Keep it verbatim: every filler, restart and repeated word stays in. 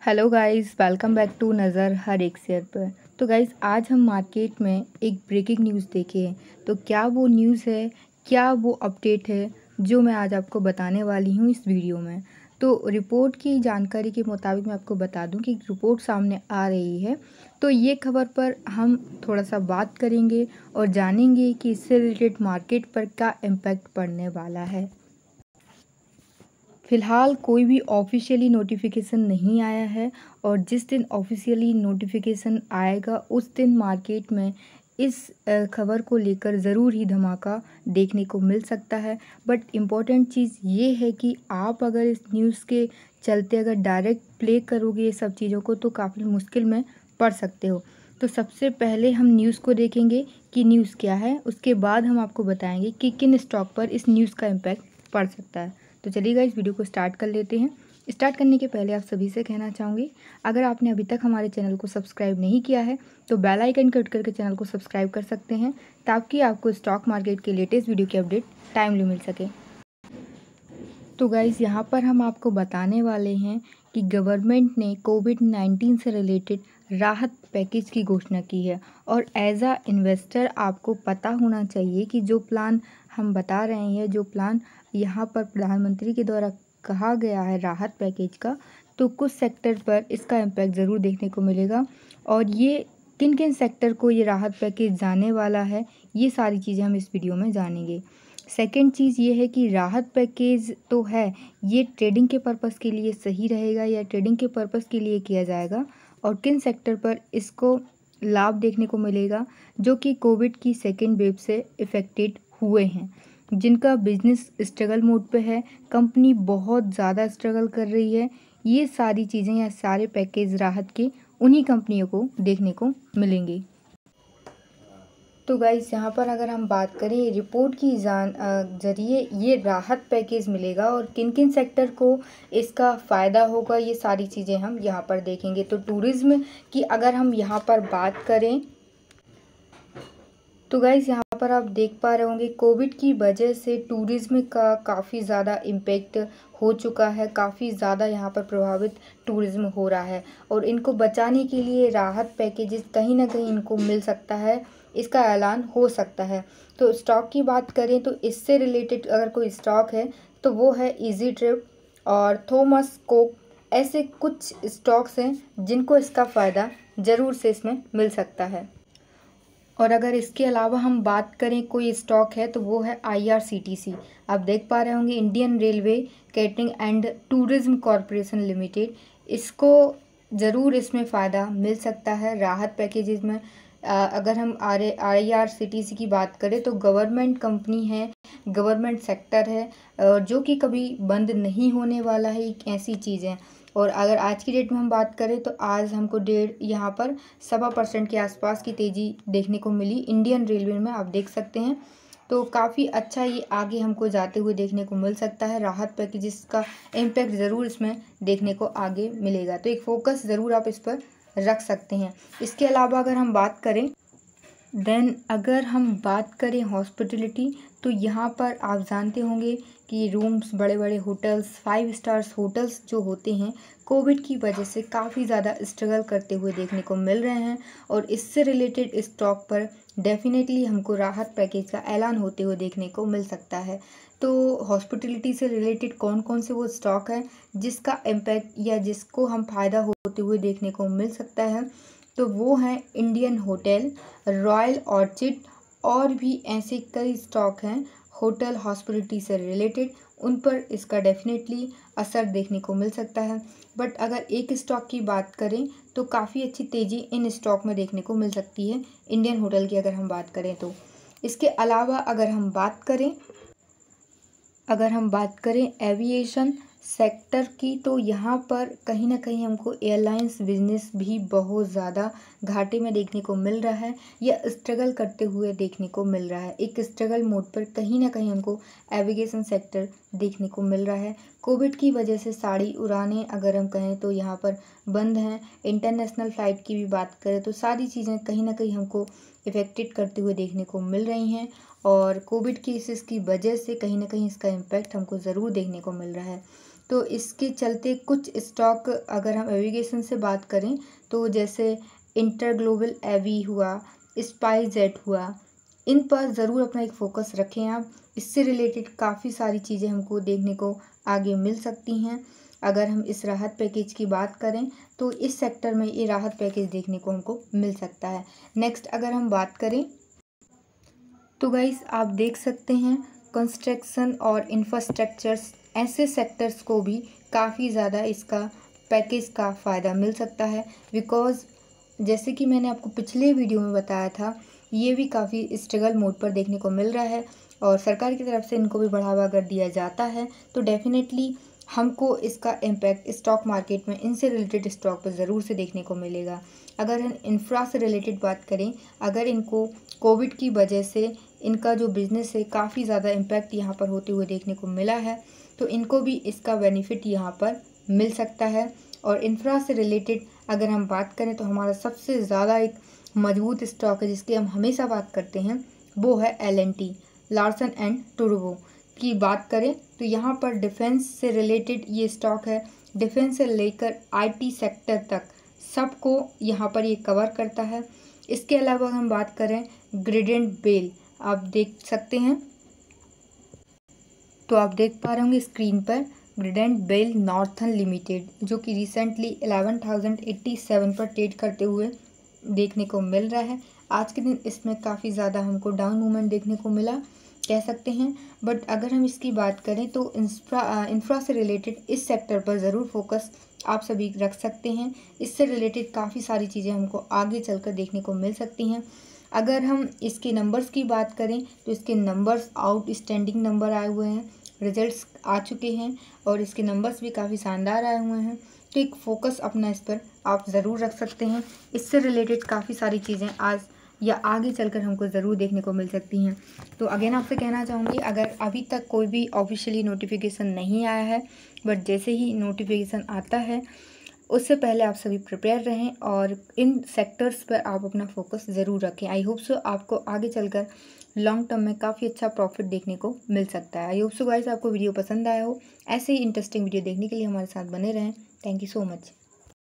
Hello guys, welcome back to नज़र हर एक शेयर पर। तो गाइस, आज हम मार्केट में एक ब्रेकिंग न्यूज़ देखे हैं। तो क्या वो न्यूज़ है, क्या वो अपडेट है जो मैं आज आपको बताने वाली हूँ इस वीडियो में। तो रिपोर्ट की जानकारी के मुताबिक मैं आपको बता दूं कि रिपोर्ट सामने आ रही है। तो ये खबर पर हम थोड़ा सा बात करेंगे और जानेंगे कि इससे रिलेटेड मार्केट पर क्या इम्पैक्ट पड़ने वाला है। फ़िलहाल कोई भी ऑफ़िशियली नोटिफिकेशन नहीं आया है और जिस दिन ऑफ़िशियली नोटिफिकेशन आएगा उस दिन मार्केट में इस खबर को लेकर ज़रूर ही धमाका देखने को मिल सकता है। बट इम्पॉर्टेंट चीज़ ये है कि आप अगर इस न्यूज़ के चलते अगर डायरेक्ट प्ले करोगे ये सब चीज़ों को तो काफ़ी मुश्किल में पड़ सकते हो। तो सबसे पहले हम न्यूज़ को देखेंगे कि न्यूज़ क्या है, उसके बाद हम आपको बताएंगे कि किन स्टॉक पर इस न्यूज़ का इम्पैक्ट पड़ सकता है। तो चलिए गाइस, वीडियो को स्टार्ट कर लेते हैं। स्टार्ट करने के पहले आप सभी से कहना चाहूँगी, अगर आपने अभी तक हमारे चैनल को सब्सक्राइब नहीं किया है तो बेल आइकन क्लिक करके चैनल को सब्सक्राइब कर सकते हैं ताकि आपको स्टॉक मार्केट के लेटेस्ट वीडियो की अपडेट टाइमली मिल सके। तो गाइस, यहाँ पर हम आपको बताने वाले हैं कि गवर्नमेंट ने कोविड नाइन्टीन से रिलेटेड राहत पैकेज की घोषणा की है और एज आ इन्वेस्टर आपको पता होना चाहिए कि जो प्लान हम बता रहे हैं, जो प्लान यहाँ पर प्रधानमंत्री के द्वारा कहा गया है राहत पैकेज का, तो कुछ सेक्टर पर इसका इम्पैक्ट ज़रूर देखने को मिलेगा। और ये किन किन सेक्टर को ये राहत पैकेज जाने वाला है, ये सारी चीज़ें हम इस वीडियो में जानेंगे। सेकंड चीज़ ये है कि राहत पैकेज तो है, ये ट्रेडिंग के पर्पज़ के लिए सही रहेगा या ट्रेडिंग के पर्पज़ के लिए किया जाएगा और किन सेक्टर पर इसको लाभ देखने को मिलेगा जो कि कोविड की सेकेंड वेव से इफ़ेक्टेड हुए हैं, जिनका बिजनेस स्ट्रगल मोड पे है, कंपनी बहुत ज़्यादा स्ट्रगल कर रही है। ये सारी चीज़ें या सारे पैकेज राहत के उन्हीं कंपनियों को देखने को मिलेंगे। तो गाइस, यहाँ पर अगर हम बात करें रिपोर्ट की जान ज़रिए ये राहत पैकेज मिलेगा और किन किन सेक्टर को इसका फ़ायदा होगा, ये सारी चीज़ें हम यहाँ पर देखेंगे। तो टूरिज़्म की अगर हम यहाँ पर बात करें तो गाइस, यहाँ पर आप देख पा रहे होंगे कोविड की वजह से टूरिज़्म का काफ़ी ज़्यादा इम्पेक्ट हो चुका है, काफ़ी ज़्यादा यहाँ पर प्रभावित टूरिज़्म हो रहा है और इनको बचाने के लिए राहत पैकेजेस कहीं ना कहीं इनको मिल सकता है, इसका ऐलान हो सकता है। तो स्टॉक की बात करें तो इससे रिलेटेड अगर कोई स्टॉक है तो वो है ईजी ट्रिप और थॉमस कुक। ऐसे कुछ स्टॉक्स हैं जिनको इसका फ़ायदा ज़रूर से इसमें मिल सकता है। और अगर इसके अलावा हम बात करें कोई स्टॉक है तो वो है आई आर सी टी सी। आप देख पा रहे होंगे Indian Railway Catering and Tourism Corporation Limited, इसको ज़रूर इसमें फ़ायदा मिल सकता है राहत पैकेजेस में। आ, अगर हम R I R C T C की बात करें तो गवर्नमेंट कंपनी है, गवर्नमेंट सेक्टर है जो कि कभी बंद नहीं होने वाला है, एक ऐसी चीज़ है। और अगर आज की डेट में हम बात करें तो आज हमको डेढ़ यहाँ पर सवा परसेंट के आसपास की तेज़ी देखने को मिली इंडियन रेलवे में, आप देख सकते हैं। तो काफ़ी अच्छा ये आगे हमको जाते हुए देखने को मिल सकता है। राहत पैकेजेस का इम्पैक्ट ज़रूर इसमें देखने को आगे मिलेगा, तो एक फोकस ज़रूर आप इस पर रख सकते हैं। इसके अलावा अगर हम बात करें देन अगर हम बात करें हॉस्पिटलिटी, तो यहाँ पर आप जानते होंगे कि रूम्स, बड़े बड़े होटल्स, फाइव स्टार्स होटल्स जो होते हैं कोविड की वजह से काफ़ी ज़्यादा स्ट्रगल करते हुए देखने को मिल रहे हैं और इससे रिलेटेड स्टॉक पर डेफिनेटली हमको राहत पैकेज का ऐलान होते हुए देखने को मिल सकता है। तो हॉस्पिटलिटी से रिलेटेड कौन कौन से वो स्टॉक है जिसका इम्पैक्ट या जिसको हम फ़ायदा होते हुए देखने को मिल सकता है, तो वो हैं इंडियन होटल, रॉयल ऑर्चिड और भी ऐसे कई स्टॉक हैं होटल हॉस्पिटलिटी से रिलेटेड, उन पर इसका डेफिनेटली असर देखने को मिल सकता है। बट अगर एक स्टॉक की बात करें तो काफ़ी अच्छी तेज़ी इन स्टॉक में देखने को मिल सकती है इंडियन होटल की अगर हम बात करें तो। इसके अलावा अगर हम बात करें अगर हम बात करें एविएशन सेक्टर की, तो यहाँ पर कहीं ना कहीं हमको एयरलाइंस बिजनेस भी बहुत ज़्यादा घाटे में देखने को मिल रहा है या स्ट्रगल करते हुए देखने को मिल रहा है। एक स्ट्रगल मोड पर कहीं ना कहीं हमको एविएशन सेक्टर देखने को मिल रहा है। कोविड की वजह से सारी उड़ानें अगर हम कहें तो यहाँ पर बंद हैं। इंटरनेशनल फ़्लाइट की भी बात करें तो सारी चीज़ें कहीं ना कहीं हमको इफ़ेक्टेड करते हुए देखने को मिल रही हैं और कोविड केसेस की वजह से कहीं ना कहीं इसका इम्पैक्ट हमको ज़रूर देखने को मिल रहा है। तो इसके चलते कुछ स्टॉक अगर हम एविगेशन से बात करें तो जैसे इंटर ग्लोबल एवी हुआ, स्पाइसजेट हुआ, इन पर ज़रूर अपना एक फ़ोकस रखें आप। इससे रिलेटेड काफ़ी सारी चीज़ें हमको देखने को आगे मिल सकती हैं। अगर हम इस राहत पैकेज की बात करें तो इस सेक्टर में ये राहत पैकेज देखने को हमको मिल सकता है। नेक्स्ट अगर हम बात करें तो गाइस आप देख सकते हैं कंस्ट्रक्शन और इंफ्रास्ट्रक्चर्स ऐसे सेक्टर्स को भी काफ़ी ज़्यादा इसका पैकेज का फ़ायदा मिल सकता है। बिकॉज़ जैसे कि मैंने आपको पिछले वीडियो में बताया था, ये भी काफ़ी स्ट्रगल मोड पर देखने को मिल रहा है और सरकार की तरफ से इनको भी बढ़ावा अगर दिया जाता है तो डेफिनेटली हमको इसका इम्पैक्ट स्टॉक मार्केट में इनसे रिलेटेड स्टॉक पर ज़रूर से देखने को मिलेगा। अगर हम इंफ्रा से रिलेटेड बात करें, अगर इनको कोविड की वजह से इनका जो बिज़नेस है काफ़ी ज़्यादा इम्पैक्ट यहाँ पर होते हुए देखने को मिला है, तो इनको भी इसका बेनिफिट यहाँ पर मिल सकता है। और इंफ्रा से रिलेटेड अगर हम बात करें तो हमारा सबसे ज़्यादा एक मजबूत स्टॉक है जिसकी हम हमेशा बात करते हैं, वो है L N T, Larsen and Toubro की बात करें तो यहाँ पर डिफेंस से रिलेटेड ये स्टॉक है। डिफेंस से लेकर आईटी सेक्टर तक सबको यहाँ पर ये कवर करता है। इसके अलावा हम बात करें ग्रेडेंट बेल, आप देख सकते हैं, तो आप देख पा रहे होंगे स्क्रीन पर ग्रेडेंट बेल नॉर्थन लिमिटेड, जो कि recently eleven thousand eighty seven पर ट्रेड करते हुए देखने को मिल रहा है। आज के दिन इसमें काफ़ी ज़्यादा हमको डाउन मूवमेंट देखने को मिला कह सकते हैं, बट अगर हम इसकी बात करें तो इंफ्रा इंफ्रा से रिलेटेड इस सेक्टर पर ज़रूर फोकस आप सभी रख सकते हैं। इससे रिलेटेड काफ़ी सारी चीज़ें हमको आगे चलकर देखने को मिल सकती हैं। अगर हम इसके नंबर्स की बात करें तो इसके नंबर्स आउटस्टैंडिंग नंबर आए हुए हैं, रिजल्ट्स आ चुके हैं और इसके नंबर्स भी काफ़ी शानदार आए हुए हैं, तो एक फ़ोकस अपना इस पर आप ज़रूर रख सकते हैं। इससे रिलेटेड काफ़ी सारी चीज़ें आज या आगे चलकर हमको ज़रूर देखने को मिल सकती हैं। तो अगेन आपसे कहना चाहूँगी, अगर अभी तक कोई भी ऑफिशियली नोटिफिकेशन नहीं आया है, बट जैसे ही नोटिफिकेशन आता है उससे पहले आप सभी प्रिपेयर रहें और इन सेक्टर्स पर आप अपना फोकस ज़रूर रखें। आई होप सो आपको आगे चलकर लॉन्ग टर्म में काफ़ी अच्छा प्रॉफिट देखने को मिल सकता है। आई होप सो गाइस आपको वीडियो पसंद आया हो। ऐसे ही इंटरेस्टिंग वीडियो देखने के लिए हमारे साथ बने रहें। Thank you so much.